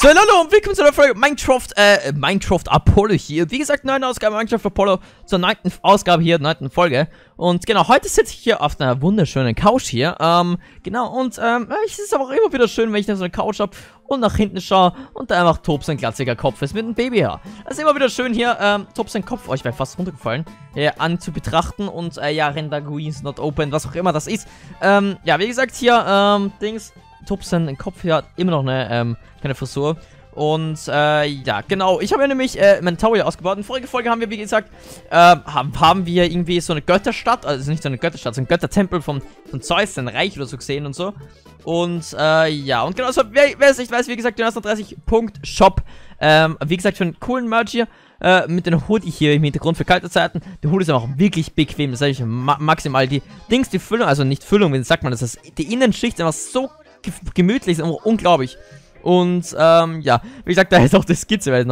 So, hallo und willkommen zu der Folge Minecraft Apollo hier. Wie gesagt, 9. Ausgabe Minecraft Apollo zur 9. Ausgabe hier, 9. Folge. Und genau, heute sitze ich hier auf einer wunderschönen Couch hier. Genau, und es ist aber auch immer wieder schön, wenn ich da so eine Couch habe und nach hinten schaue und da einfach Tob sein glatziger Kopf ist mit einem Babyhaar. Es ist immer wieder schön hier, Tob sein Kopf, ich wäre fast runtergefallen, zu betrachten und ja, Render GUIs not open, was auch immer das ist. Ja, wie gesagt, hier, Tob sein Kopf hier hat immer noch eine, keine Frisur. Und, ja, genau. Ich habe ja nämlich, mein Tower hier ausgebaut. In der vorigen Folge haben wir, wie gesagt, haben wir irgendwie so eine Götterstadt, also nicht so eine Götterstadt, so ein Göttertempel von Zeus, sein Reich oder so gesehen und so. Und, ja, und genau, also, wer es nicht weiß, wie gesagt, 1930.shop, wie gesagt, für einen coolen Merch hier, mit dem Hoodie hier im Hintergrund für kalte Zeiten. Der Hoodie ist auch wirklich bequem, das sage ich maximal. Die Füllung, also nicht Füllung, wie sagt man das, die Innenschicht ist einfach so gemütlich, ist einfach unglaublich. Und, ja, wie gesagt, da ist auch die Skizze, wer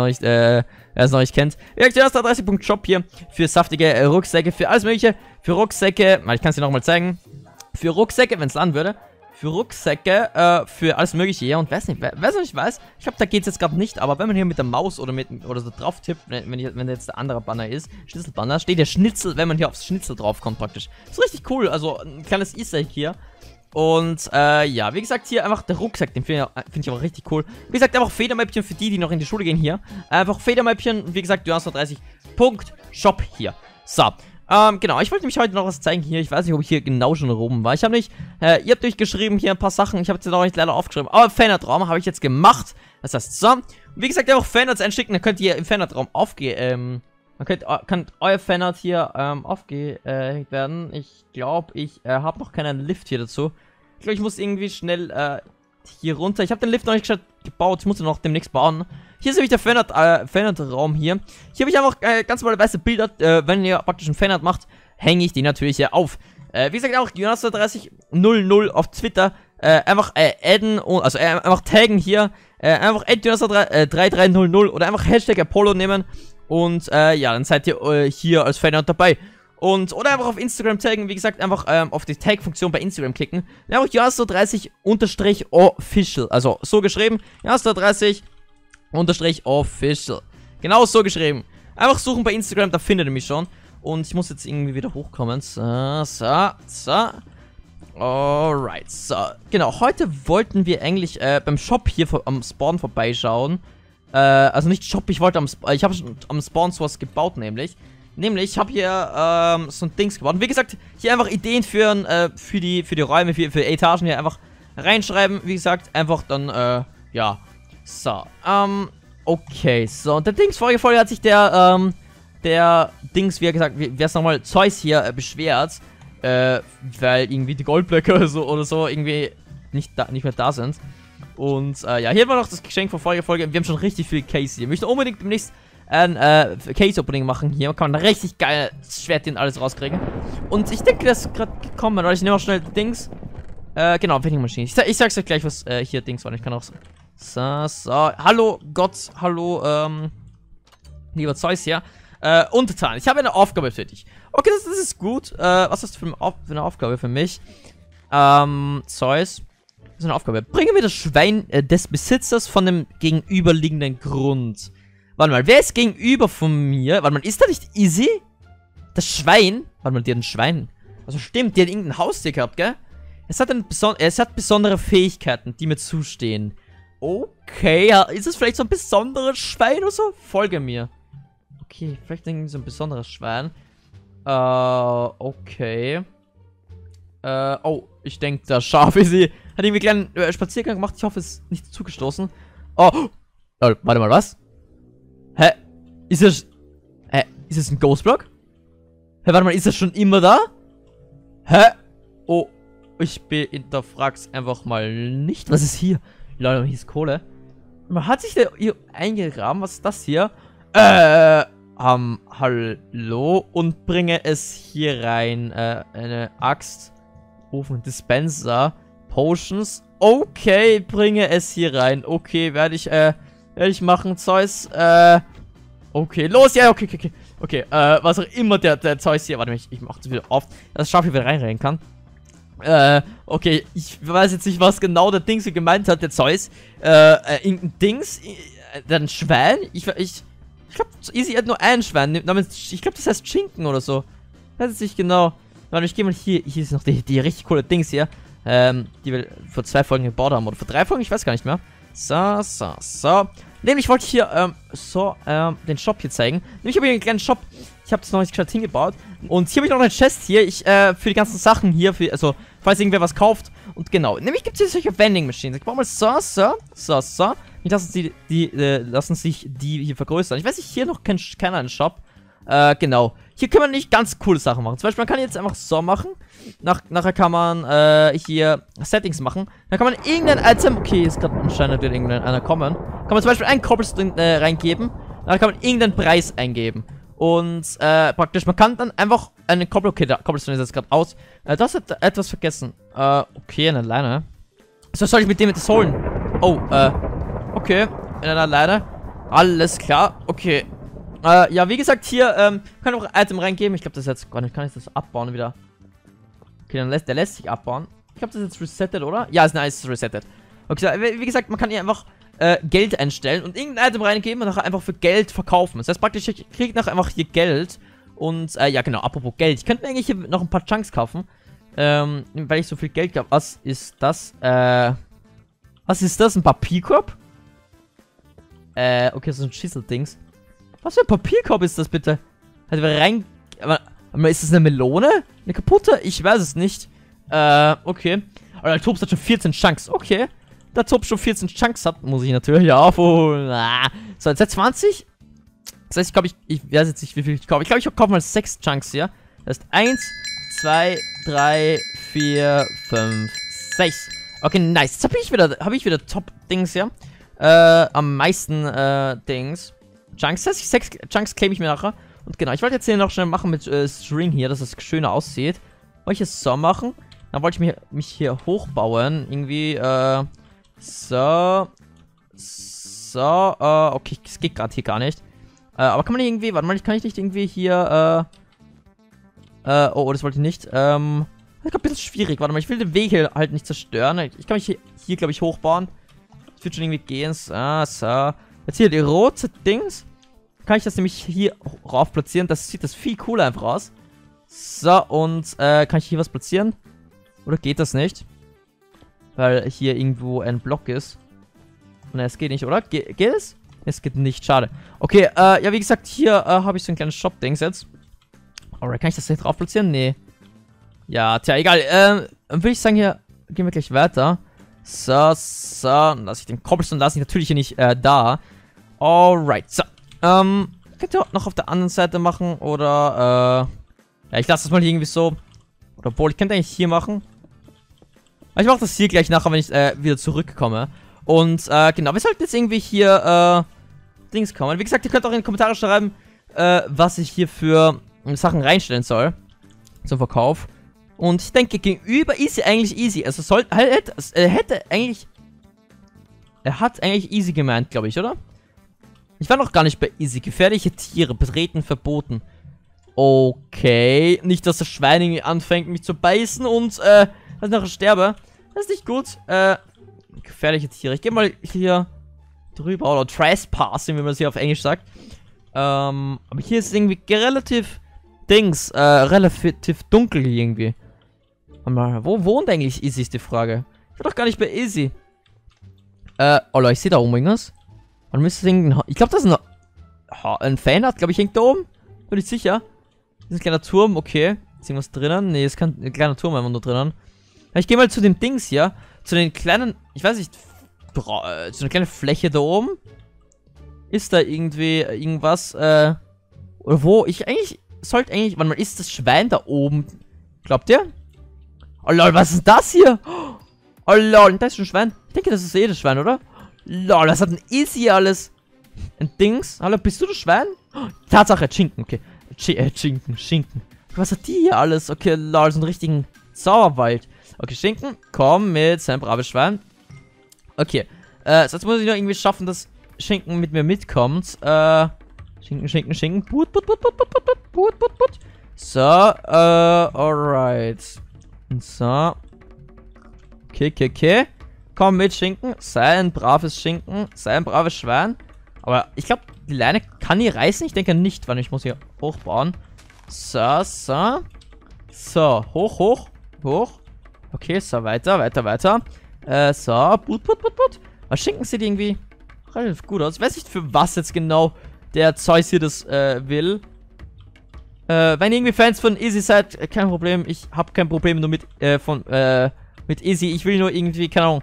es noch nicht kennt. Wie gesagt, 30.shop hier für saftige Rucksäcke, für alles mögliche. Für Rucksäcke, ich kann es dir nochmal zeigen. Für Rucksäcke, wenn es laden würde. Für Rucksäcke, für alles mögliche hier. Und wer es nicht weiß, ich glaube, da geht es jetzt gerade nicht. Aber wenn man hier mit der Maus oder so drauf tippt, wenn jetzt der andere Banner ist, Schnitzelbanner, steht der Schnitzel, wenn man hier aufs Schnitzel drauf kommt praktisch. Ist richtig cool, also ein kleines Easter Egg hier. Und, ja, wie gesagt, hier einfach der Rucksack, den finde ich aber richtig cool. Wie gesagt, einfach Federmäppchen für die noch in die Schule gehen hier. Einfach Federmäppchen, wie gesagt, 30.shop hier. So, genau, ich wollte nämlich heute noch was zeigen hier. Ich weiß nicht, ob ich hier genau schon oben war. Ich habe nicht, ihr habt durchgeschrieben hier ein paar Sachen. Ich habe jetzt noch nicht leider aufgeschrieben. Aber Fanartraum habe ich jetzt gemacht. Das heißt, so. Und wie gesagt, einfach Fanarts einschicken, dann könnt ihr im Fanartraum aufgehen, kann euer Fanart hier aufgehängt werden. Ich glaube, ich habe noch keinen Lift hier dazu. Ich glaube, ich muss irgendwie schnell hier runter. Ich habe den Lift noch nicht gebaut. Ich muss ihn noch demnächst bauen. Hier ist nämlich der Fanart-Raum hier. Hier habe ich einfach ganz normale weiße Bilder. Wenn ihr praktisch einen Fanart macht, hänge ich die natürlich hier auf. Wie gesagt, auch Jonas3000 auf Twitter. Einfach adden, also einfach taggen hier. Einfach @Jonas3300 oder einfach Hashtag Apollo nehmen. Und, ja, dann seid ihr hier als Fanart dabei. Und, oder einfach auf Instagram taggen, wie gesagt, einfach auf die Tag-Funktion bei Instagram klicken. Einfach Jonas30_official. Also, so geschrieben. Jonas30_official. Genau so geschrieben. Einfach suchen bei Instagram, da findet ihr mich schon. Und ich muss jetzt irgendwie wieder hochkommen. So. Alright, so. Genau, heute wollten wir eigentlich beim Shop hier am Spawn vorbeischauen. Also nicht Shop, ich habe schon am Spawn sowas gebaut, nämlich ich habe hier so ein Dings gebaut. Und wie gesagt, hier einfach Ideen für die Räume, für Etagen hier einfach reinschreiben. Wie gesagt, einfach dann, ja. So, okay, so. Und der vorige Folge hat sich der Dings, wie er gesagt, wer ist nochmal, Zeus hier beschwert, weil irgendwie die Goldblöcke oder so irgendwie nicht mehr da sind. Und, ja, hier war noch das Geschenk von voriger Folge. Wir haben schon richtig viel Case hier. Wir möchten unbedingt demnächst ein Case-Opening machen hier. Man kann da richtig geil Schwert und alles rauskriegen. Und ich denke, das ist gerade gekommen, weil ich nehme auch schnell Dings. Genau, Vending Machine. Ich sag's euch gleich, was hier Dings war. Ich kann auch so. Hallo Gott, hallo, lieber Zeus hier. Untertan. Ich habe eine Aufgabe für dich. Okay, das ist gut. Was hast du für eine Aufgabe für mich? Zeus. Das ist eine Aufgabe. Bringe mir das Schwein des Besitzers von dem gegenüberliegenden Grund. Warte mal, wer ist gegenüber von mir? Warte mal, ist das nicht Easy? Das Schwein? Warte mal, die hat ein Schwein. Also stimmt, die hat irgendein Haustier gehabt, gell? Es hat besondere Fähigkeiten, die mir zustehen. Okay, ja, ist es vielleicht so ein besonderes Schwein oder so? Folge mir. Okay, vielleicht irgendwie so ein besonderes Schwein. Okay. Oh, ich denke, das Schaf ist sie. Hat irgendwie einen kleinen Spaziergang gemacht. Ich hoffe, es ist nicht zugestoßen. Oh. Warte mal, was? Hä? Ist das ein Ghostblock? Hä, warte mal, ist das schon immer da? Hä? Oh, ich hinterfrag's einfach mal nicht. Was ist hier? Leute, hier ist Kohle. Man hat sich der hier eingegraben. Was ist das hier? Hallo? Und bringe es hier rein. Eine Axt. Ofen, Dispenser. Potions. Okay, bringe es hier rein. Okay, werde ich machen, Zeus. Okay, los, ja, okay. Okay, was auch immer der Zeus hier. Warte mal, ich mach das wieder auf, dass das Schaf hier wieder reinrennen kann. Okay, ich weiß jetzt nicht, was genau der Dings hier gemeint hat, der Zeus. Irgendein Dings, ein Schwein? Ich glaube, Easy hat nur ein Schwein. Ich glaube, das heißt Schinken oder so. Ich weiß es nicht genau. Warte, ich gehe mal hier. Hier ist noch die richtig coole Dings hier. Die wir vor 2 Folgen gebaut haben. Oder vor 3 Folgen, ich weiß gar nicht mehr. So. Nämlich wollte ich hier, den Shop hier zeigen. Nämlich habe ich einen kleinen Shop. Ich habe das noch nicht gescheit hingebaut. Und hier habe ich noch eine Chest hier. Für die ganzen Sachen hier. Also, falls irgendwer was kauft. Und genau. Nämlich gibt es hier solche Vending Machines. Ich baue mal so. Nicht lassen sich die hier vergrößern. Ich weiß nicht, hier noch keiner einen Shop. Genau. Hier kann man nicht ganz coole Sachen machen. Zum Beispiel, man kann jetzt einfach so machen. Nachher kann man hier Settings machen. Dann kann man irgendein Item. Okay, ist gerade anscheinend wird irgendeiner kommen. Kann man zum Beispiel einen Cobblestone reingeben. Dann kann man irgendeinen Preis eingeben. Und praktisch, man kann dann einfach einen Cobblestone. Okay, Cobblestone ist jetzt gerade aus. Das hat etwas vergessen. Okay, eine Leine. So, soll ich mit dem jetzt holen? Oh, okay. In einer Leine. Alles klar. Okay. Ja, wie gesagt, hier, kann auch ein Item reingeben. Ich glaube, das ist jetzt gar nicht. Kann ich das abbauen wieder? Okay, dann der lässt sich abbauen. Ich glaube, das ist jetzt resettet, oder? Ja, ist nice, resettet. Okay, wie gesagt, man kann hier einfach Geld einstellen und irgendein Item reingeben und nachher einfach für Geld verkaufen. Das heißt praktisch, ich kriege nachher einfach hier Geld. Und, ja genau, apropos Geld. Ich könnte mir eigentlich hier noch ein paar Chunks kaufen. Weil ich so viel Geld habe. Was ist das? Was ist das? Ein Papierkorb? Okay, das ist ein Schüsseldings. Was für ein Papierkorb ist das bitte? Also rein... Aber ist das eine Melone? Eine kaputte? Ich weiß es nicht. Okay. Aber der Tops hat schon 14 Chunks. Okay. Der Tops schon 14 Chunks hat, muss ich natürlich aufholen. So, jetzt 20. Das heißt, ich glaube, ich weiß jetzt nicht, wie viel ich kaufe. Ich glaube, ich kaufe mal 6 Chunks hier. Das heißt 1, 2, 3, 4, 5, 6. Okay, nice. Jetzt habe ich wieder Top-Dings hier. Am meisten, Dings. Chunks. Das heißt, 6 Chunks claim ich mir nachher. Und genau, ich wollte jetzt hier noch schnell machen mit String hier, dass es schöner aussieht. Wollte ich es so machen. Dann wollte ich mich hier hochbauen. Irgendwie, okay, es geht gerade hier gar nicht. Aber kann man irgendwie, warte mal, kann ich nicht irgendwie hier, oh, das wollte ich nicht. Das ist ein bisschen schwierig. Warte mal, ich will den Weg hier halt nicht zerstören. Ich kann mich hier glaube ich, hochbauen. Das wird schon irgendwie gehen. So. Jetzt hier die rote Dings. Kann ich das nämlich hier rauf platzieren. Das sieht das viel cooler einfach aus. So, und kann ich hier was platzieren? Oder geht das nicht? Weil hier irgendwo ein Block ist. Ne, es geht nicht, oder? Geht es? Es geht nicht, schade. Okay, ja, wie gesagt, hier habe ich so ein kleines Shop-Dings jetzt. Alright, kann ich das hier drauf platzieren? Nee. Ja, tja, egal. Dann würde ich sagen, hier gehen wir gleich weiter. So. Lass ich den Cobblestone natürlich hier nicht da. Alright, so. Könnt ihr auch noch auf der anderen Seite machen, oder, ja, ich lasse das mal irgendwie so. Oder obwohl, ich könnte eigentlich hier machen. Aber ich mache das hier gleich nachher, wenn ich wieder zurückkomme. Und, genau, wir sollten jetzt irgendwie hier, Dings kommen. Wie gesagt, ihr könnt auch in die Kommentare schreiben, was ich hier für Sachen reinstellen soll. Zum Verkauf. Und ich denke, gegenüber ist sie eigentlich easy. Also, er hat eigentlich easy gemeint, glaube ich, oder? Ich war noch gar nicht bei easy. Gefährliche Tiere, betreten, verboten. Okay. Nicht, dass das Schwein irgendwie anfängt, mich zu beißen und, dass ich nachher sterbe. Das ist nicht gut. Gefährliche Tiere. Ich gehe mal hier drüber. Oder Trespassing, wie man es hier auf Englisch sagt. Aber hier ist es irgendwie relativ relativ dunkel hier irgendwie. Warte mal, wo wohnt eigentlich Easy, ist die Frage. Ich war doch gar nicht bei Easy. Oh Leute, ich sehe da oben irgendwas. Man müsste irgendein... Ich glaube, das ist ein Fanart, glaube ich, hängt da oben. Bin ich sicher. Das ist ein kleiner Turm, okay. Ist irgendwas drinnen? Nee, ist kein kleiner Turm einfach nur drinnen. Ich gehe mal zu den Dings hier. Zu den kleinen... Ich weiß nicht... zu einer kleinen Fläche da oben. Ist da irgendwie irgendwas, oder wo? Ich sollte eigentlich... Warte mal, ist das Schwein da oben? Glaubt ihr? Oh lol, was ist das hier? Oh lol, da ist ein Schwein. Ich denke, das ist eh das Schwein, oder? Lol, das hat ein Easy alles. Ein Dings. Hallo, bist du das Schwein? Tatsache, Schinken, okay. Schinken. Was hat die hier alles? Okay, lol, so einen richtigen Sauerwald. Okay, Schinken, komm mit seinem braves Schwein. Okay, so jetzt muss ich noch irgendwie schaffen, dass Schinken mit mir mitkommt. Schinken. Put. So, alright. So. Okay. Komm mit, Schinken. Sei ein braves Schinken. Sei ein braves Schwein. Aber ich glaube, die Leine kann hier reißen. Ich denke nicht, weil ich muss hier hochbauen. So. So, hoch. Okay, so, weiter. So, put. Was Schinken sieht irgendwie relativ gut aus. Ich weiß nicht, für was jetzt genau der Zeus hier das will. Wenn ihr irgendwie Fans von Easy seid, kein Problem. Ich habe kein Problem nur mit Easy. Ich will nur irgendwie, keine Ahnung,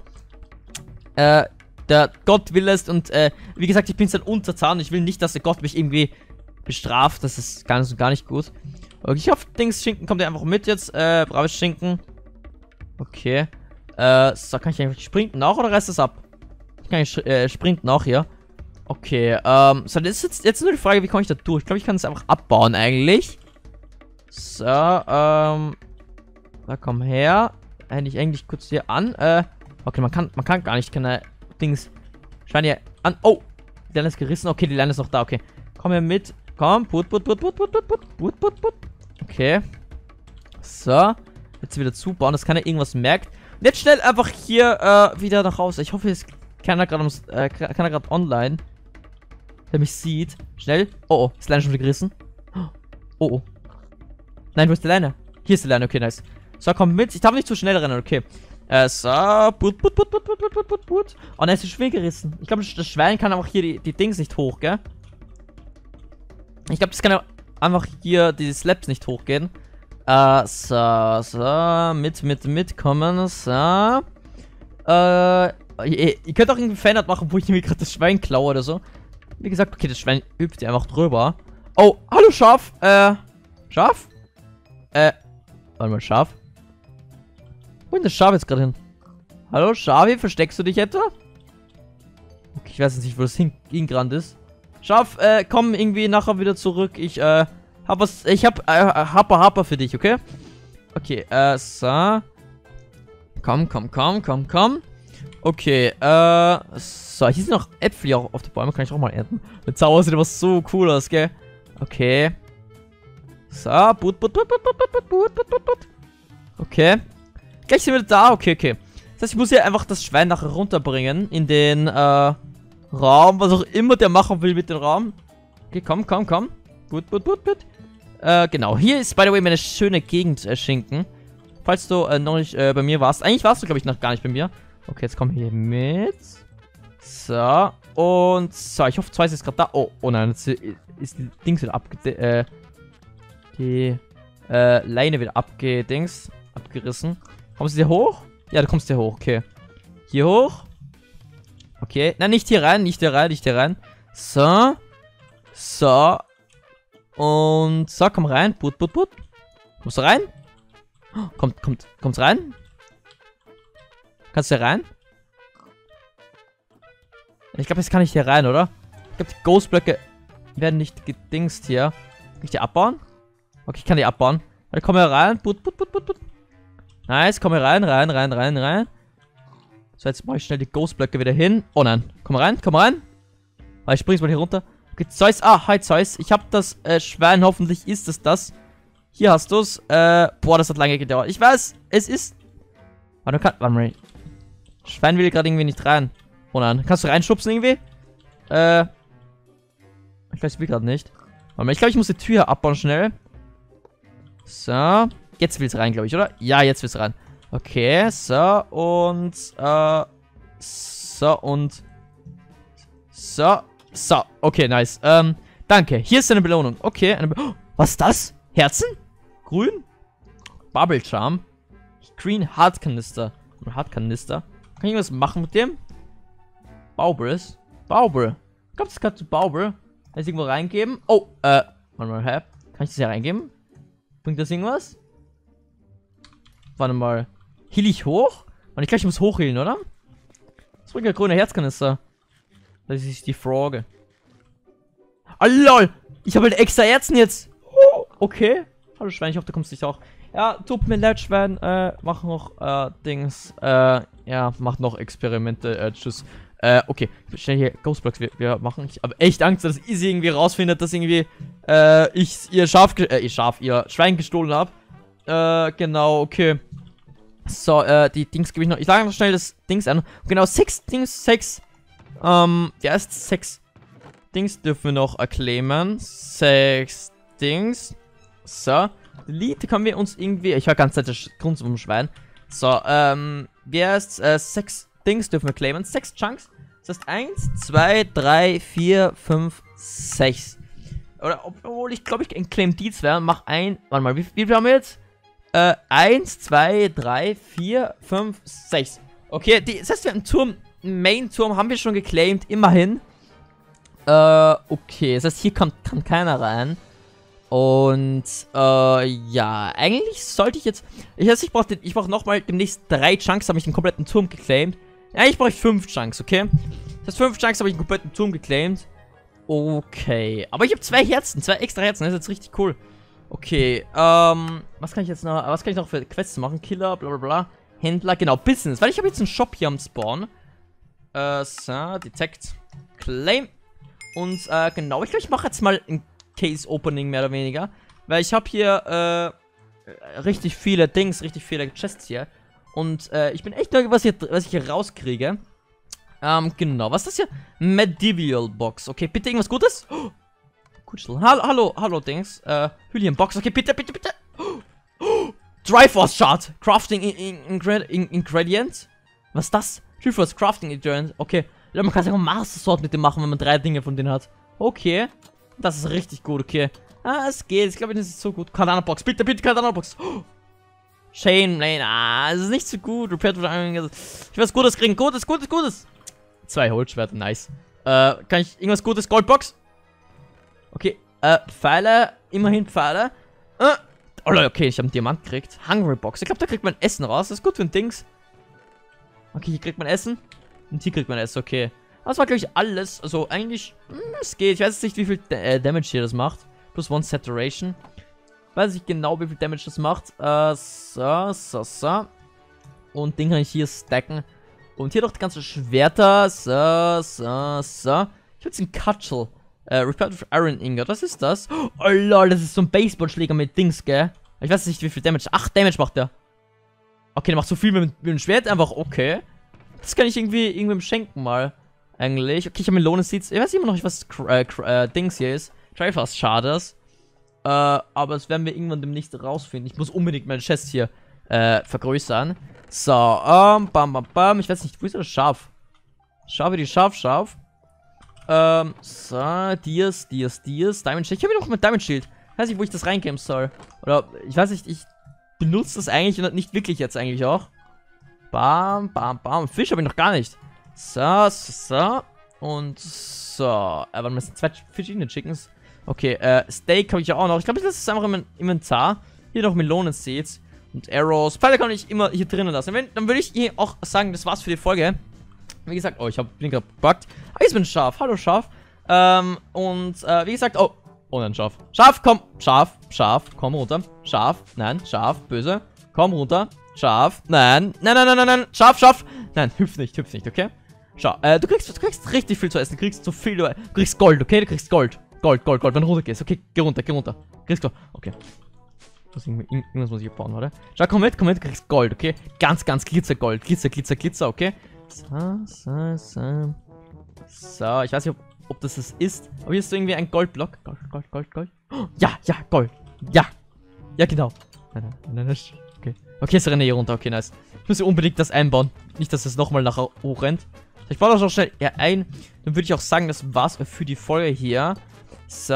der Gott will es und wie gesagt, ich bin sein Untertan. Ich will nicht, dass der Gott mich irgendwie bestraft. Das ist gar nicht gut. Okay, ich hoffe, Schinken kommt ja einfach mit jetzt. Braves Schinken. Okay. So, kann ich eigentlich sprinten auch oder reißt das ab? Ich kann nicht sprinten auch hier. Okay, so, das ist jetzt nur die Frage, wie komme ich da durch? Ich glaube, ich kann es einfach abbauen eigentlich. So, da komm her. Eigentlich kurz hier an. Okay, man kann gar nicht keine Dings. Scheint hier an. Oh, die Leine ist gerissen. Okay, die Leine ist noch da. Okay, komm hier mit. Komm, put. Okay. So, jetzt wieder zubauen, dass keiner irgendwas merkt. Und jetzt schnell einfach hier wieder nach Hause. Ich hoffe, es ist keiner gerade online, der mich sieht. Schnell. Oh, ist die Leine schon wieder gerissen? Oh. Nein, wo ist die Leine? Hier ist die Leine, okay, nice. So, komm mit. Ich darf nicht zu schnell rennen, okay. So, put. Oh, nein, ist die Schwingen gerissen. Ich glaube, das Schwein kann auch hier die Dings nicht hoch, gell? Ich glaube, das kann einfach hier die Slaps nicht hochgehen. So, mitkommen, so. Ihr könnt auch irgendwie Fanart machen, wo ich mir gerade das Schwein klaue oder so. Wie gesagt, okay, das Schwein übt ihr einfach drüber. Oh, hallo Schaf. Schaf? Warte mal, Schaf. Wo ist das Schaf jetzt gerade hin? Hallo, Schafi, versteckst du dich etwa? Okay, ich weiß jetzt nicht, wo das hingerannt ist. Schaf, komm irgendwie nachher wieder zurück. Ich hab Happer für dich, okay? Okay, so. Komm. Okay, so, hier sind noch Äpfel auch auf den Bäumen. Kann ich auch mal ernten. Mit Zauber sieht aber so cool aus, gell? Okay. So, put. Okay. Gleich sind wir da. Okay. Das heißt, ich muss hier einfach das Schwein nachher runterbringen in den, Raum. Was auch immer der machen will mit dem Raum. Okay, komm. Put. Genau. Hier ist, by the way, meine schöne Gegend, Schinken. Falls du noch nicht bei mir warst. Eigentlich warst du, glaube ich, noch gar nicht bei mir. Okay, jetzt komm hier mit. So. Und so, ich hoffe, Zeus ist gerade da. Oh nein, jetzt ist die Dings wieder die Leine wieder abgerissen. Kommst du hier hoch? Ja, du kommst hier hoch, okay. Hier hoch. Okay. Nein, nicht hier rein. So. Und so, komm rein. Put. Kommst du rein? Kommst rein? Kannst du hier rein? Ich glaube, jetzt kann ich hier rein, oder? Ich glaube, die Ghostblöcke werden nicht gedingst hier. Kann ich die abbauen? Okay, ich kann die abbauen. Dann komm hier rein. Put. Nice, komm hier rein. So, jetzt mache ich schnell die Ghostblöcke wieder hin. Oh nein. Komm rein. Ah, ich spring's mal hier runter. Okay, Zeus. Ah, hi Zeus. Ich habe das Schwein. Hoffentlich ist es das. Hier hast du's. Boah, das hat lange gedauert. Ich weiß, es ist... Warte mal. Schwein will gerade irgendwie nicht rein. Oh nein. Kannst du reinschubsen irgendwie? Ich weiß, ich will gerade nicht. Warte mal, ich glaube, ich muss die Tür abbauen schnell. So. Jetzt will es rein, glaube ich, oder? Ja, jetzt will es rein. Okay, so. Und, So. Okay, nice. Danke. Hier ist eine Belohnung. Okay, oh, was ist das? Herzen? Grün? Bubble Charm. Green Hartkanister. Kann ich irgendwas machen mit dem? Bauble. Ich glaube, das kannst du Bauble. Kann ich irgendwo reingeben? Oh, warte mal, hä? Kann ich das hier reingeben? Bringt das irgendwas? Warte mal. Heal ich hoch? Und ich glaube, ich muss hochhealen, oder? Das bringt ja grüne Herzkanister. Das ist die Frage. Oh, lol! Ich habe halt extra Herzen jetzt. Oh, okay. Hallo Schwein, ich hoffe, du kommst nicht auch. Ja, tut mir leid, Schwein. Mach noch, Dings. Ja, mach noch Experimente. Tschüss. Okay. Schnell hier Ghostblocks. Wir machen. Ich habe echt Angst, dass Easy irgendwie rausfindet, dass irgendwie, ich ihr Schwein gestohlen habe. Genau, okay. So, die Dings gebe ich noch. Ich lage noch schnell das Dings an. Genau, 6 Dings, 6. Ja, ist 6 Dings dürfen wir noch claimen. 6 Dings. So. Delete können wir uns irgendwie. Ich höre ganz Zeit das Grund zum Schwein. So, wer ist 6 Dings dürfen wir claimen. 6 Chunks. Das heißt 1, 2, 3, 4, 5, 6. Oder obwohl ich glaube, ich claim die 2 und mach ein. Warte mal, wie viel haben wir jetzt? 1, 2, 3, 4, 5, 6. Okay, das heißt, wir haben einen Turm. Einen Main-Turm haben wir schon geclaimed. Immerhin. Okay. Das heißt, hier kann keiner rein. Und, ja. Eigentlich sollte ich jetzt. Ich brauche nochmal demnächst 3 Chunks. Habe ich den kompletten Turm geclaimed. Eigentlich brauche ich 5 Chunks, okay? Das heißt, 5 Chunks habe ich den kompletten Turm geclaimed. Okay. Aber ich habe 2 Herzen. 2 extra Herzen. Das ist jetzt richtig cool. Okay, was kann ich jetzt noch, was kann ich noch für Quests machen? Killer, bla bla bla. Händler, genau, Business. Weil ich habe jetzt einen Shop hier am Spawn. So, Detect, Claim. Und, genau, ich glaube, ich mache jetzt mal ein Case-Opening, mehr oder weniger. Weil ich habe hier, richtig viele Dings, richtig viele Chests hier. Und, ich bin echt neugierig, was ich hier rauskriege. Genau, was ist das hier? Medieval Box. Okay, bitte irgendwas Gutes? Oh. Kutschel. Hallo, Dings. Hylium-Box. Okay, bitte. Triforce Shard. Crafting Ingredient. Was ist das? Triforce Crafting Ingredient. Okay. Ja, man kann sich auch Master Sword mit dem machen, wenn man 3 Dinge von denen hat. Okay. Das ist richtig gut, okay. Es geht. Ich glaube, das ist so gut. Katana Box. Bitte, Katana Box. Chain Lane. Das ist nicht so gut. Repair. Ich will was Gutes kriegen. Gutes. 2 Holzschwerter. Nice. Kann ich irgendwas Gutes? Goldbox? Okay, Pfeile, immerhin Pfeile. Oh Leute, okay, ich habe einen Diamant gekriegt. Hungry Box. Ich glaube, da kriegt man Essen raus. Das ist gut für ein Dings. Okay, hier kriegt man Essen. Und hier kriegt man Essen, okay. Das war, glaube ich, alles. Also, eigentlich, es geht. Ich weiß jetzt nicht, wie viel Damage hier das macht. Plus 1 Saturation. Weiß nicht genau, wie viel Damage das macht. So. Und den kann ich hier stacken. Und hier noch die ganzen Schwerter. So. Ich habe jetzt einen Cutchel. Repaired with Iron Ingot. Was ist das? Oh lol, das ist so ein Baseballschläger mit Dings, gell? Ich weiß nicht, wie viel Damage. 8 Damage macht der. Okay, der macht so viel mit dem Schwert einfach. Okay. Das kann ich irgendwem schenken mal. Eigentlich. Okay, ich habe Melone Seeds. Ich weiß immer noch nicht, was Dings hier ist. Triforce Sharders. Aber das werden wir irgendwann demnächst rausfinden. Ich muss unbedingt meine Chest hier vergrößern. So, bam. Ich weiß nicht, wo ist das Schaf? Schaf. So, Dias. Diamond Shield. Ich habe hier noch mit Diamond Shield. Ich weiß nicht, wo ich das reinkämen soll. Oder, ich weiß nicht, ich benutze das eigentlich und nicht wirklich jetzt eigentlich auch. Bam. Fisch habe ich noch gar nicht. So. Und so. Warte mal, das sind 2 verschiedene Chickens. Okay, Steak habe ich ja auch noch. Ich glaube, das ist einfach im Inventar. Hier noch Melonen Seeds. Und Arrows. Pfeile kann ich immer hier drinnen lassen. Dann würde ich hier auch sagen, das war's für die Folge. Wie gesagt, oh, bin gerade gebuggt. Aber ich bin Schaf. Hallo, Schaf. Wie gesagt, oh, nein, Schaf. Schaf, komm. Schaf, komm runter. Schaf, nein, Schaf, böse. Komm runter. Schaf, nein. Schaf. Nein, hüpf nicht, okay? Schau, du kriegst richtig viel zu essen. Du kriegst Gold, okay? Du kriegst Gold, wenn du runter gehst. Okay, geh runter. Kriegst Gold, okay. Irgendwas muss ich bauen, oder? Schau, komm mit, du kriegst Gold, okay? Ganz Glitzergold. Glitzer, okay? So, ich weiß nicht, ob das ist. Aber hier ist so irgendwie ein Goldblock. Gold. Oh, ja, Gold. Ja, genau. Nein. Okay, ist hier runter. Okay, nice. Ich muss hier unbedingt das einbauen. Nicht, dass es nochmal nachher hochrennt. Ich baue das auch schnell ein. Dann würde ich auch sagen, das war's für die Folge hier. So.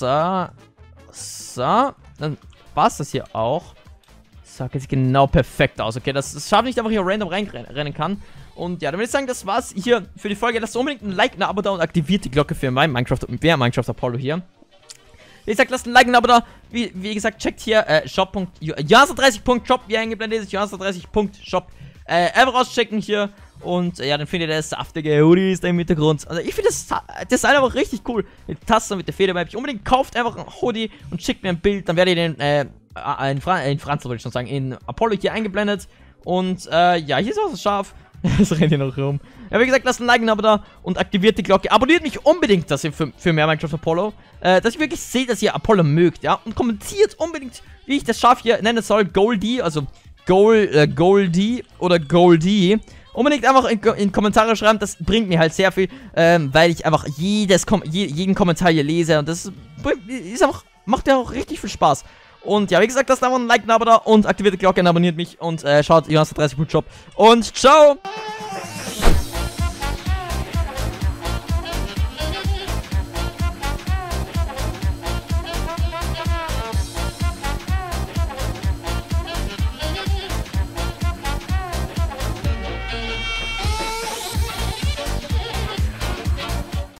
Dann war's das hier auch. So, geht genau perfekt aus. Okay, das schafft nicht einfach hier random reinrennen kann. Und ja, dann würde ich sagen, das war's hier für die Folge. Lasst unbedingt ein Like, ein Abo da und aktiviert die Glocke für mein Minecraft und mehr Minecraft Apollo hier. Wie gesagt, lasst ein Like, ein Abo da. Wie gesagt, checkt hier shop.johannes30.shop, wie eingeblendet ist, johannes30.shop. Einfach rauschecken hier. Und ja, dann findet ihr das saftige Hoodies da im Hintergrund. Also ich finde das Design einfach richtig cool. Mit der Tasse, mit der Federweibchen. Unbedingt kauft einfach ein Hoodie und schickt mir ein Bild. Dann werdet ihr den, in Franz wollte ich schon sagen, in Apollo hier eingeblendet. Und ja, hier ist auch das Schaf. Das rennt hier noch rum. Ja, wie gesagt, lasst ein Like, ein Abo da und aktiviert die Glocke. Abonniert mich unbedingt, dass ihr für mehr Minecraft Apollo, dass ich wirklich sehe, dass ihr Apollo mögt, ja. Und kommentiert unbedingt, wie ich das Schaf hier nennen soll. Goldie, also Goldie oder Goldie. Unbedingt einfach in Kommentare schreiben, das bringt mir halt sehr viel, weil ich einfach jeden Kommentar hier lese und das ist einfach, macht ja auch richtig viel Spaß. Und ja, wie gesagt, lasst einfach ein Like, ein Abo da und aktiviert die Glocke und abonniert mich und schaut Jonas 30 Job und ciao!